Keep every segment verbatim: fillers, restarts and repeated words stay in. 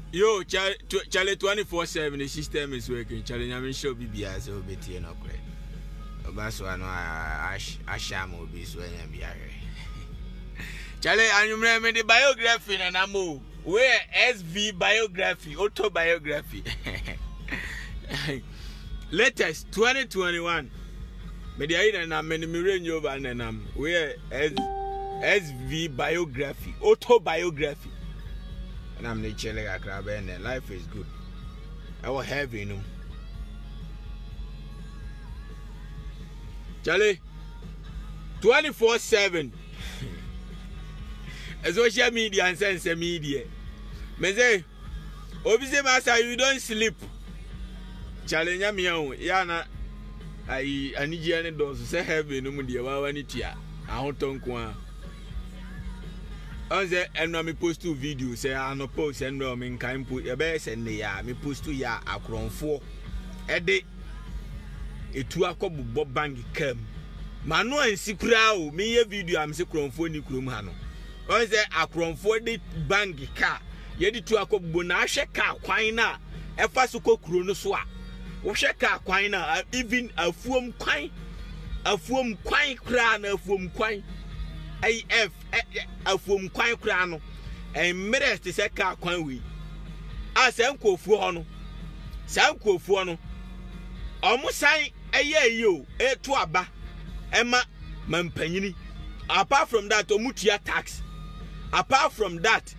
Yo, Charlie twenty-four seven, the system is working. Charlie, I'm sure B B S will be T no credit. That's why I sham will be swaying and be. Charlie, I remember the biography and I'm where S V biography, autobiography. Latest twenty twenty-one. Media and I'm many million over and I'm where S V biography, autobiography. And I'm the chilling a crab and life is good. I will have you know. Charlie, twenty-four seven. Social media and sense media. Me say, obviously, master, you don't sleep. Charlie, nyamiya, yana. I I need you any doors. Say heavy no mudia wa wani tia. I want to kwa. On the end of me post two videos. Say I no post and no me can put your best and ya me post two ya akron four. Ede. Etu akobu bob bangi kem. Manu en sikura o me ye video am se kron four ni krom ha no. On the akron four de bangi car. Ye di tu akobu na ahwe car kwan na efa so kokuro no so a. Wo hwe car kwan na even afuom kwan afuom kwan kra na afuom kwan I F afuom kwan kra no en mere te se car kwan wi a se nkofu ho no se nkofu no omo san eye yo etu aba ema mampanyini. Apart from that omutua tax. Apart from that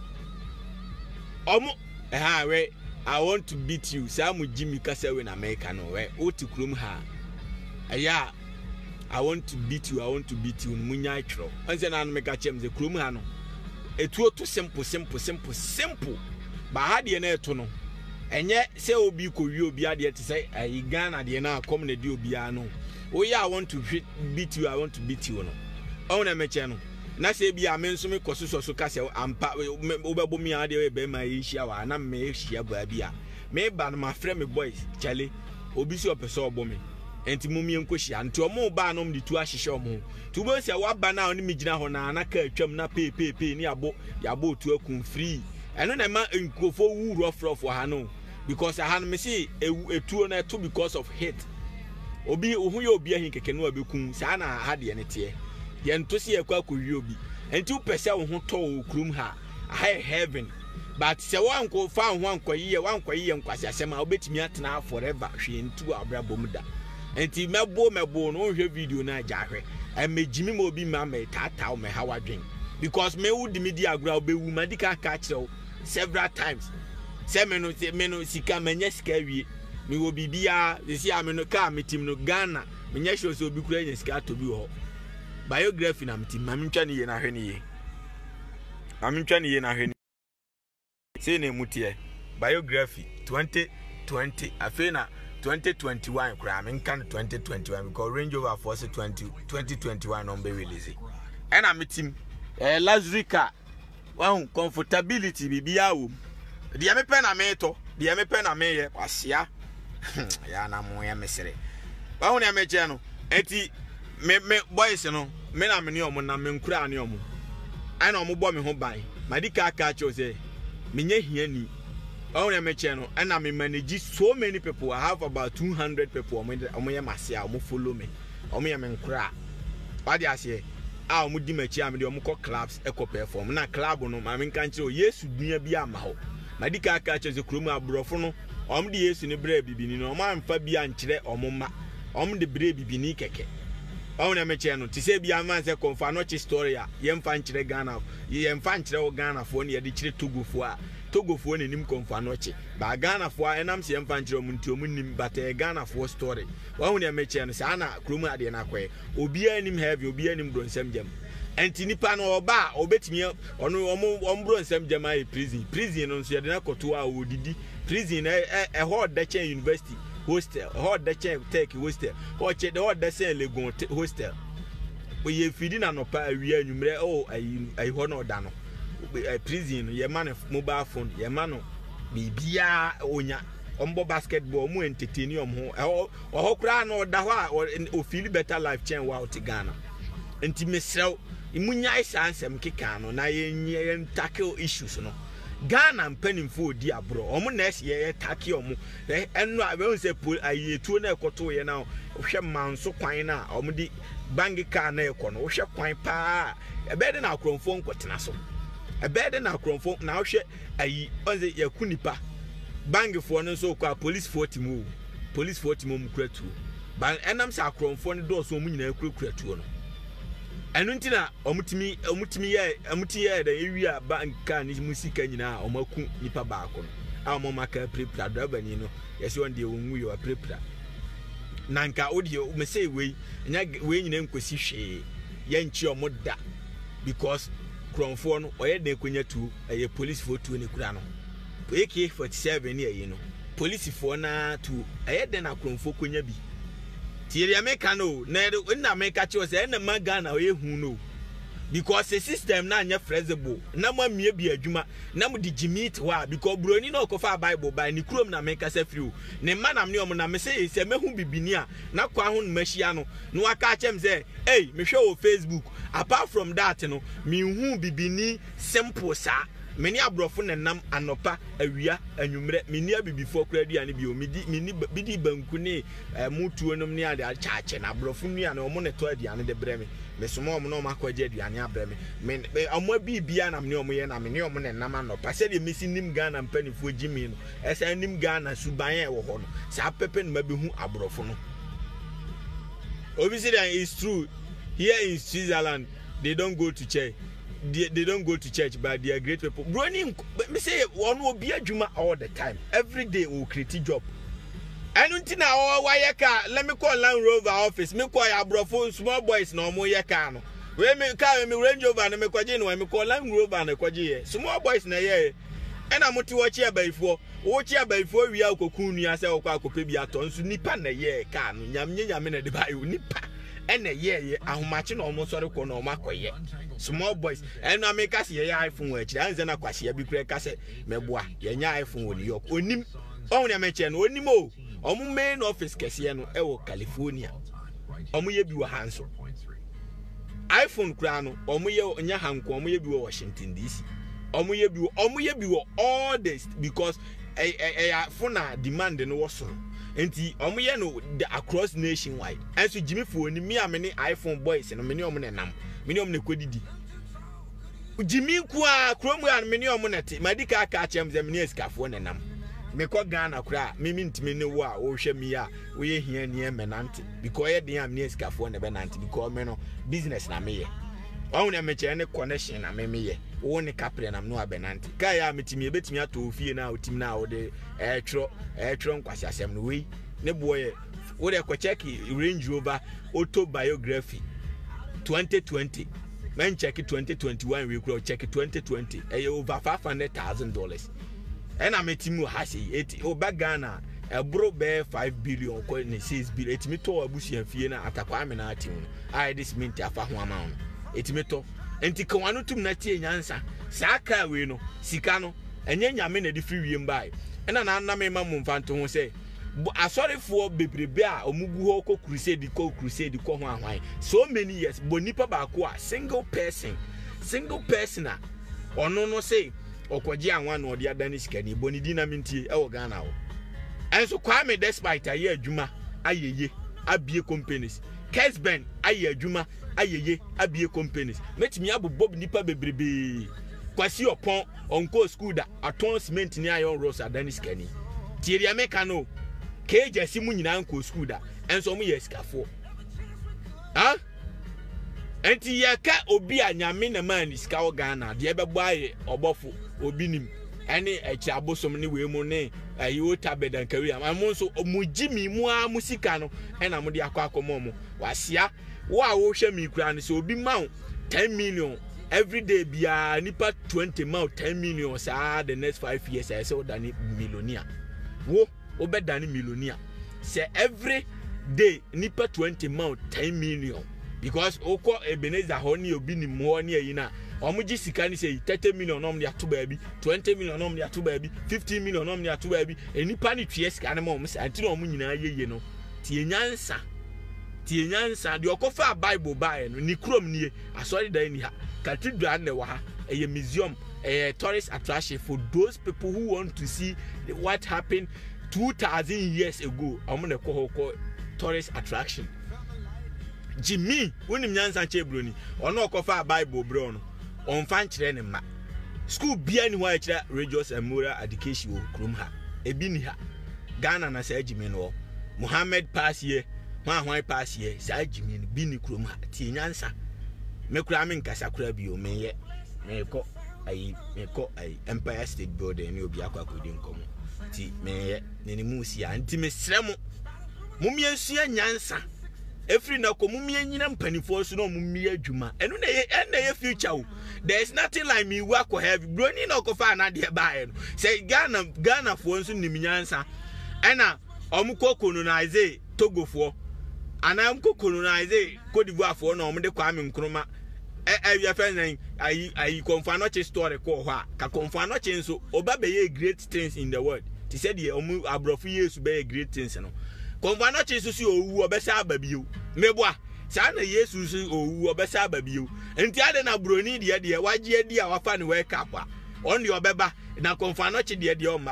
omo eh we I want to beat you. Samu Jimmy Kasa in America no where Oti Krum ha. Aya, I want to beat you, I want to beat you Munya tro. And then I make a chem the Krum hano. It was too simple, simple, simple, simple. But how do you know to know? And yet say obi ko you be there to say I Ghana the na come na do biano. Oh yeah, I want to beat you, I want to beat you no. On a mechano. Na say bi amen so me koso so so ka se ampa obebo mi ade we be ma yishia wa na me yishia ba bia me ba no ma frɛ me boys Charlie obi si opeso obo me enti mu mi enkohia nti omo ba no me tu ahihye omo tu bo se wa ba na oni me gina ho na na ka atwam na pe pe pe ni abo yabo tu akun free eno na ma nkofo wu rough rough ha no because I had me see etuo na to because of hate obi ohu ye obi ahin keke no abekun sa na ha de ne tie yento se yakwa kowi obi enti upese wo ho to krum ha high heaven but se wan ko fa ho ankoyi wan koyi nkwase asema obetimi atena forever hwe ntu abrabom da enti mebo mebo no hwe video na agahwe emejimi mo obi ma me tata me ha wadwen because me would media agra obewu medical catch several times se me no se me no sika manya sika wie me wo bibia se ya me no ka metim no Ghana menya show so obi kura nya sika to bi ho biography na mti mamintwa ni ye na hwe ni ye mamintwa ni ye na hwe ni say na mutie biography twenty twenty afena twenty twenty-one kra me kan twenty twenty-one because Range Rover Force twenty twenty twenty-one on be release and am team eh luxury car one comfortability bibia wo de me pe na me to de me pe na me ye kwasia ya na mo ya mesere wa hu na me che no enti me me boys no me na me ne omo na me nkura ne omo ai na omo bo me ho ban madika aka cho say me nya hiani oh na me che no and na me manage so many people. I have about two hundred people omo omo ya masia omo follow me omo ya me nkura what dey say ah omo di machi am de omo ko clubs e ko perform na club no ma me kan kire o Yesu dua bi ama ho madika aka cho say kromu abrofo no omo de Yesu ne bra bibini no omo amfa bi ankire omo ma omo de bra bibini keke. Oh na me che no ti se bia man se konfa no chi story a ye mfa nkire Ghana ye mfa nkire wo Ghana fo ne ye de kire Togo fo a Togo fo ne nim konfa no chi ba Ghana fo a enam se mfa nkire omunti omunnim but e Ghana fo story wo na me che no sa na kromu ade na kwae obi anim heavy obi anim bronsam jam enti nipa no oba obetimi ono omo ombronsam jam ai prison prison no so ye de na koto a odidi prison e e ho de chen university hostel hot the check take hostel or check the hot the say legon hostel we ye feeding na no pa awie anwumre oh ayi ayi ho no da no prison ye man mobile phone ye man no bibia onya ombo basketball mu entertain om ho ho kura no da ho o feel better life chain wa out Ghana enti mesrew imunya isa ansem keka no na ye ye tackle issues no Ghana mpanimfo di abro omo na ehye take omo eno abe say ayetuo na ekoto ye na hwe manso kwan na omo di bangi car na ekọ no hwe kwan pa ebe de na akromfo nkotena so ebe de na akromfo na hwe ayi onze yakunipa bangi fo no so kwa police forty mu police forty mu mkuratu ban enam sa akromfo no do so mu nyina akukuratu no enu ntina omutimi omutimi ye omuti ye da ewia banka ni musika nyina omaku nipa baako no a omaka prepra driver ni no yesi on de onwu yo prepra nanka odi me say we nya we nyina nkosi hwe ye nchi omoda because kromfo no oye de konya tu eye police for tu ne kura no A K forty-seven ne ayi no police for na tu eye de na kromfo konya bi Tieri America no na na America che say na maga na oye hu no because the system na anya flexible na ma mie bi adwuma na mo di jimit wa because broni na okofa bible by ni krom na America say free ne ma na me om na me say say mehu bibini a na kwa ho machia no no aka chem say hey me hwe o Facebook apart from that no me hu bibini simple sa meni abrofo na nam anopa awia anwumre meni abibifo kura aduane bi o medi meni bidi banku ne mutuo nom ne ade chaache na abrofo nua na omo ne to aduane de breme me somo omo no makwaje aduane abreme me omo bibia na me omo ye na me omo ne nam anopa se de mesi nim Ghana mpanifo gimi no esa nim Ghana suban e wo ho no sa pepe no mabehu abrofo no obviously it's true here in Switzerland they don't go to church. They, they don't go to church, but they are great people. Running, me say one will be a juma all the time. Every day will create job. And until now, why let me call Land Rover office. Me call your bro small boys no more yakano. We me car me Range Rover and me kwajin when me call Land Rover and kwaji. Small boys na ye. And I'm to watch here before. Watch here before we are kokunu asa okwa kopebi aton so nipa na ye car no nyam nyam na de ba yo nipa. And a year, I match no almost sort of no makoye. Small boys, and I make us ye iPhone, which I then a quasia be precase, me boy, ye iPhone with York, onim, only a mention, only more, omu main office Casiano, Ewo, California. Omu ye be handsome. iPhone crano, omu ye on your hand, omu ye be Washington D C. Omu ye be, omu ye be all this because a a phone demand no was so. Enti omo ye no across nationwide enso Jimmy fo ni me amene iPhone boys no me ne omo ne nam me ne omo ne kodidi Jimmy ku a kromu an me ne omo nete madika aka chem ze me ne eskafo ne nam me ko Ghana kura me me ntime ne wo a wo hwe me a wo ye hia ne menante because ye den am ne eskafo ne benante because me no business na me ye owo ne me che ne connection na me me ye wo ne kapre nam no abenante ka ya metimi ebetimi ato ofie na otim na wo de eh tro eh tro nkwasi asem no we ne boye wo de ko check Range Rover autobiography twenty twenty men check twenty twenty-one we go check twenty twenty eh over five hundred thousand dollars and am etimu ha say eighty oba Ghana e bro be five billion ko ne six billion etimi to abusia fie na atakwa amena atimu I this mint afa ho ama no etimi to enti ka wanu tum na tie nyansa saa ka we no sika no enye nyame na di free wiem bai ena na na me ma mu mfanto ho se asorefo bebrebe a omugu ho ko crusade ko crusade ko ho ahwan so many years bonipa ba ko a single person single person a ono no say okoje anwa na odi adani sika ni boni dinamiti e wo Ghana wo enso kwa me despite aye adwuma ayeye abie companies Kesben aye adwuma ayeye abie companies metimi abobob nipa bebrebe kwasi opon onko school da aton cement ni iron rose adani sika ni Tieri America no keje si mu nyina nko school da enso mu ye skafo ha enti ye ka obi anyame na man ska wo Ghana de ebebo aye obofo obi nim ene echi abosom ne we mu ne ayi ota bedan kari am so mu jimi mu a musika no ena mu de akwa akomo mu wasia wo a wo hwe mi kura ne so obi ma ten million every day bia nipa twenty ma ten million sa the next five years I say odani millionaire wo obedani millionaire say every day nipa twenty ma ten million because oko Ebenezer honi obi ni mo ni ayi na omuji sika ni say thirty million nom dia to baabi twenty million nom dia to baabi fifteen million nom dia to baabi enipa ni twie sika na mo mo say antino omu nyina yeye no tie nyansa tie nyansa de okofa Bible bae no ni krom nie asori dan ni ha cathedral ne wa ha a museum, a tourist attraction for those people who want to see what happened two thousand years ago. I'm gonna call her tourist attraction. Jimmy, when him nyansa chebroni, or no kofa Bible bro, on fan training ma. School be anywhere religious and moral education will krum ha. Ebini ha. Ghana na say Jimmy no. Muhammad pass here, man why pass here, say Jimmy bini krum ha. Ti nyansa. Me kura min kasa kura bi o me ye. Me ko ai me ko ai Empire State Building ni obi akwa kodi nkomo. Ti me ye ne ni musi ya nti me sremo. Mumye nsua nyansa. Every na ko mumye nyina mpanifo so no mumye adwuma. Eno na ye na ye future o. There is nothing like me work or have broni na ko fa na de ba e no. Say Ghana Ghana fo nso nim nyansa. Ena omko colonize Togo fo. Ana omko colonize Cote d'Ivoire fo na omde kwa me nkroma. Eh eh ya fa nan ayi ayi konfa no che story ko ho a. Ka konfa no che nso oba be ye great things in the world. Ti said ye omu abrofu yesu be great things no. Konfa no che susu owu obesa ababio. Meboa sa na yesu su owu obesa ababio. Enti ade na broni de de waje adi a wafa ne wake up a. On the obeba na konfa no che de de oma.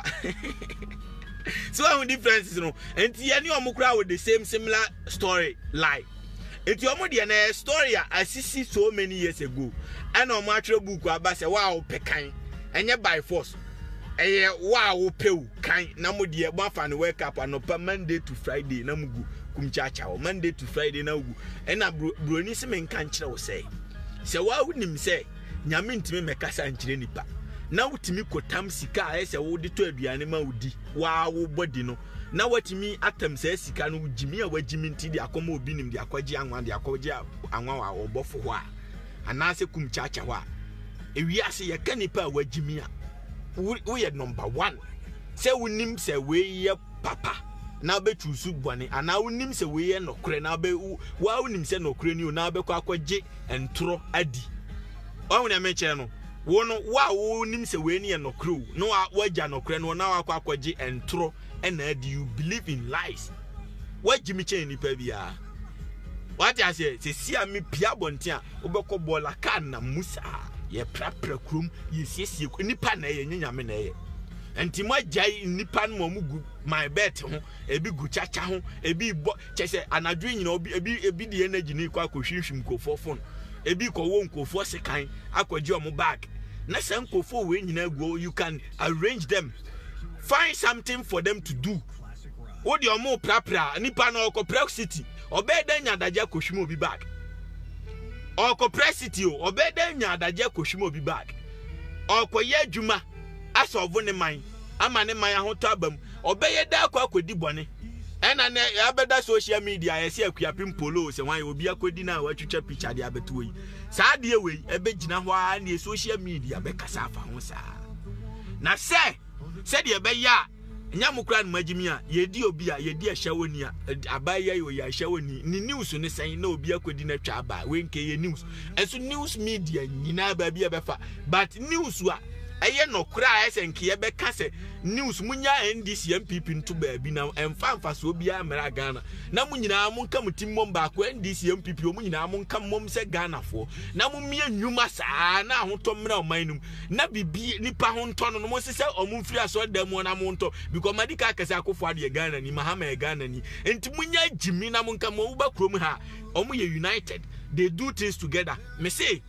So how differences no. Enti ye ni omukura with the same similar story like. Enti omo de na story a asisi so many years ago. Ana omo atwe book aba se wow pekan. Enye by force. Eye wow pew kan na mo de bo afa ne wake up anopa Monday to Friday na mugu kumchacha o Monday to Friday na ugu ena broni se men kan kire wo say se wa unim say nyame ntimi mekasa nkire nipa na wutimi kotam sika a se wo de to aduane ma wudi wa wo body no na watimi atam se sika no wujimi a wajimi nti de akoma obi nim de akwaji anwa de akwaji anwa wa obofo ho a ana se kumchacha ho a ewi ase ye ka nipa wajimi a we number one. Say unim se we ye papa. Now be chusu bwane. And now unim se we ye no kre. Now be wa unim se no kre ni now be kwa kwa je entro adi. Wa unya menche no. Wono wa unim se we ni no kre. No wa waja no kre no na wa kwa kwa je entro and adi. You believe in lies. Wa jimi che ni pa bia. What I say? Se si a mi pia bontia. Ubeko bola kan na musa. Ye prapra krum ye siesie nipa na ye nyame na ye enti mo agai nipa no mo gu my bet ho ebi gu chacha ho ebi bo chese anadwo nyina obi ebi ebi de energy ni kwa kohwihwim kofo phone ebi ko wo nkofo sekan akwaji omo bag na se nkofo we nyina go you can arrange them, find something for them to do. Wo de omo prapra nipa na okopra city obeda nyadaja kohwim obi bag Oko presity o obeda nya adaje kohwimo bi bag okoye adwuma asovo ne man ama ne man ahoto abam obeye da akwa akodi bone ena ne abeda social media yesi akuapim polo se wan obi akodi na watwetwa picture de abeto yi saa de we ebe gina ho a ne social media be kasa afa ho saa na se se de ebe ya nyamukura no magimi a yedi obi a yedi ahwawoni a abaya yo ya ahwawoni ni news ne san na obi akodi na twa aba wenke ye news enso news media nyina ba bia befa but news a eye no kura esenke ye beka se news munya N D C M P P nto ba bi na emfa mfa so obi amera Ghana na munyina mu nka mutim mom ba ko N D C M P P o munyina mu nka mom se Ghana fo na mu mie nwuma saa na ahoto mra o manum na bibi nipa ho nto no mo se se o mu mfiri aso da mu na mo nto because madika akase akofo ade Ghana ni mahama e Ghana ni enti munya jimi na mu nka mo ba krom ha o mu ye united, they do things together me say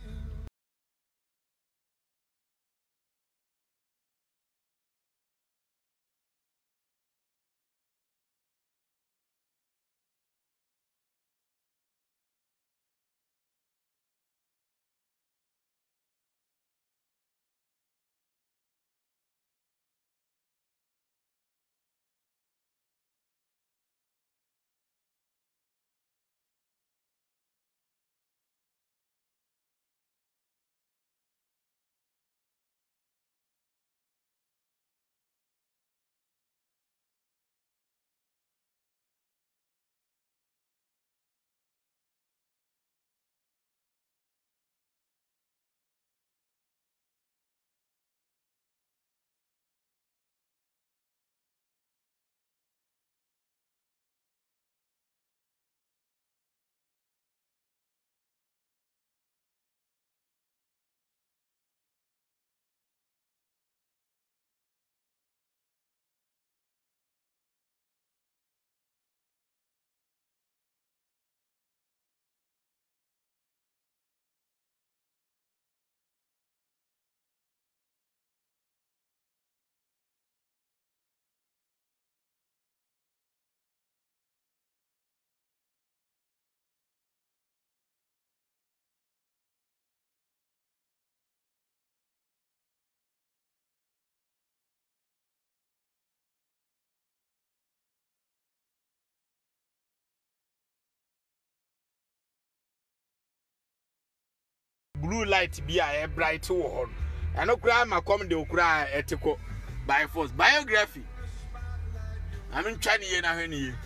blue light be a bright one. I know cry my come de cry etiko by force biography. I mean Chinese na hwani.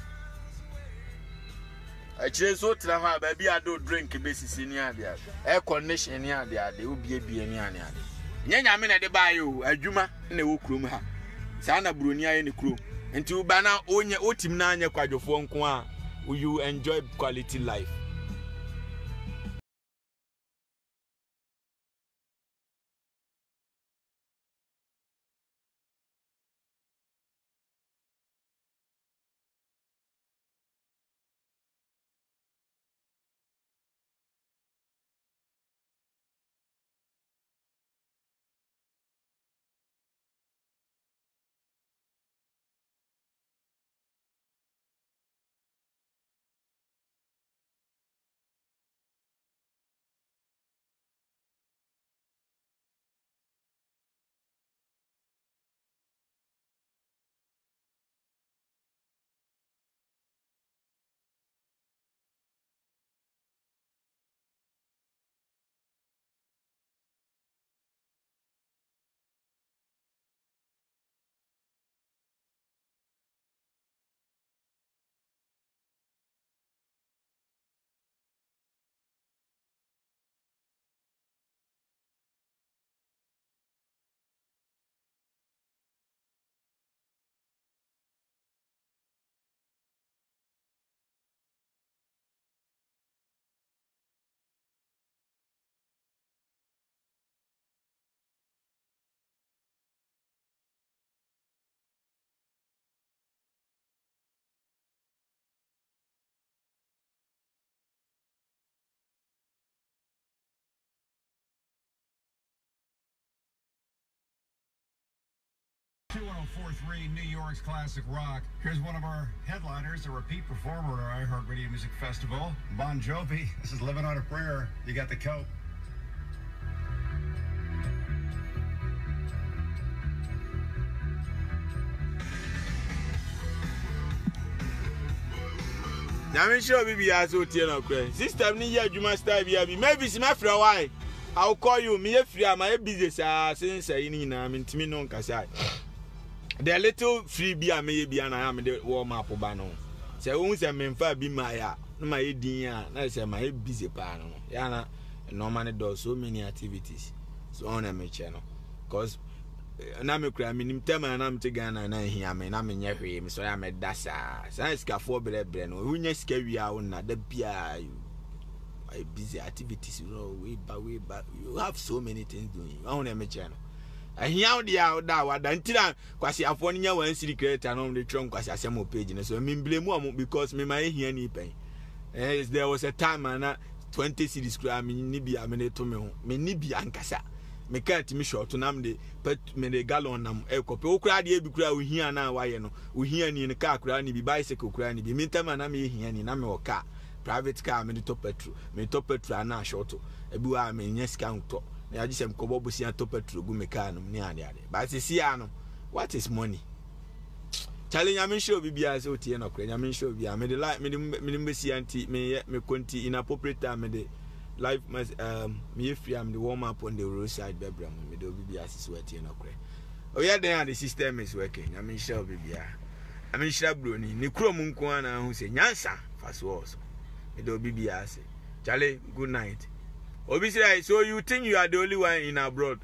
I chase so travel baby I do drink basis in here. Air condition here there they will be a be any any. Nyanya me na de buy you adwuma na wo krom ha. Sa na bronia ye ne krom. Enti u ba na onye otim na anya kwadwofo nko a you enjoy quality life. two one oh four point three New York's classic rock. Here's one of our headliners, a repeat performer at our iHeartRadio Music Festival, Bon Jovi. This is Living on a Prayer. You got the coat. Now I'm sure we are so tired of crying. System ni ya Juma style be maybe see my friend why. I'll call you. Me free. My business ah since I ni na me ntimi no nkasa. The little free be a me be na am the warm up ba no. Say won say me mfa bi ma ya. No ma ye din ya. Na say my busy pa no. Ya na normally do so many activities. So on me che no. Cause na me kura me nim tema na me te Ghana na hia me na me nya hwe me so ya me dasa. Say sika fo bre bre no. Wunya sika wi a won na da bia you busy activities, you know, way back, way back. You have so many things doing. I want to make channel. I hear the out that what until I quasi upon your one city creator and on the trunk quasi a page. So I mean, blame one because me my hear any pain. There was a time and twenty cities cry me nibi a minute to me, me nibi ankasa. Me can't me short to nam de put me the gallon nam a copy. Oh, cry, the cry we hear now. Why you know, we hear in the car cry, be bicycle cry, be meantime and I'm here in a car. Private car, me top petrol, me top petrol na short. Ebu a me nyes count. Na just am kobo busi an top petrol go me car no ne ade ade. But see ano, what is money? Challenge am show bi bia so tie no kra. Am show bia me the like me me me see anti me me conti inappropriate time me the life um me free am the warm up on the roadside bebram me do bi bia so tie no kra. Oh yeah, then the system is working. Am show bi bia. Am show bro ni ni kro mu nko ana hu se nyansa fast was. Do B B S. Charlie, good night. Obviously, so you think you are the only one in abroad?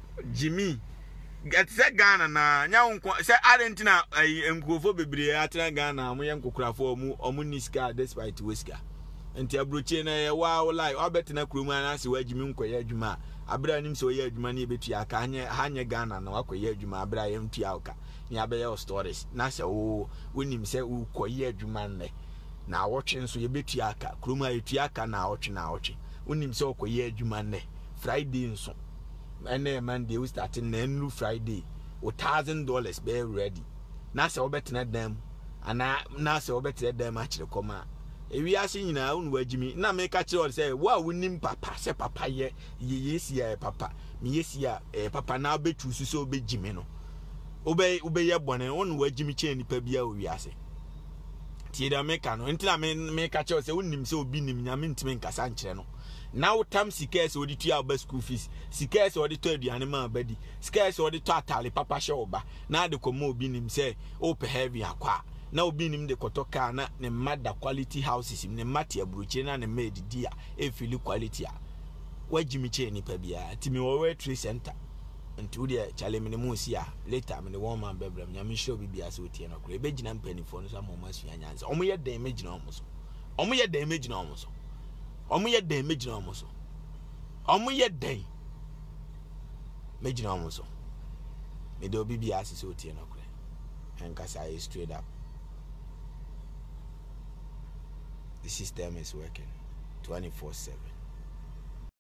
Jimmy, get that Ghana na. Now, say Argentina, I am go for baby. Atra Ghana, my young cockrafo, Omuniska, despite whisker. And Tiabruchena, wow, like, I bet in a crew man, I see where Jimmy Koya Juma. I brought him so yeah, money between a Kanya, Hanya Ghana, no Akoya Juma, Abraham Tiauka, Niabel stories. Nasa, oh, when him say, oh, Koya Jumane. Na watching so you bet yaka, Kruma yaka na watching na watching. When him so ye jumane, Friday so. And then Monday we starting then Friday, o thousand dollars be ready. Nasa obet them, and na nasa obet them actually come out. If we are seeing our own way, Jimmy, now make a choice say, wow, we name papa, say papa ye, yes, yeah, papa, me yes, yeah, papa now bet you so be Jimmy no. Obey, obey your bonnet, one way Jimmy chain the pebia we are saying. Tida meka no until I make a choice say unim say obi nim nyame ntime nkasa nkyere no now tam sika se odi tua ba school fees sika se odi to aduane ma badi sika se odi to atale papa hye oba na de komo obi nim se o pe heavy akwa na obi nim de kotoka na ne mada quality houses ne mate abrochi na ne made dia e feel quality a wajimi che ni pa bia timi wo we trade center nti wode chale me ne mu si a later me ne one man bebrem nya me show bibia se otie no kro e be gina mpanifo no so mo masu anyanza omo ye den me gina omo so omo ye den me gina omo so omo ye den me gina omo so omo ye den me gina omo so me do bibia se otie no kro en kasa is straight up. The system is working twenty-four seven.